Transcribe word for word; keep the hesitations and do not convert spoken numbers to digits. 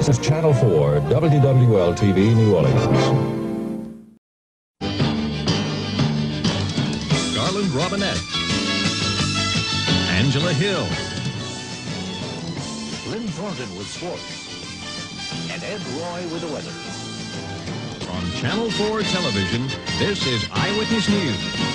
This is Channel four, W W L T V, New Orleans. Garland, Robinette. Angela Hill. Lynn Thornton with sports. And Ed Roy with the weather. On Channel four Television, this is Eyewitness News.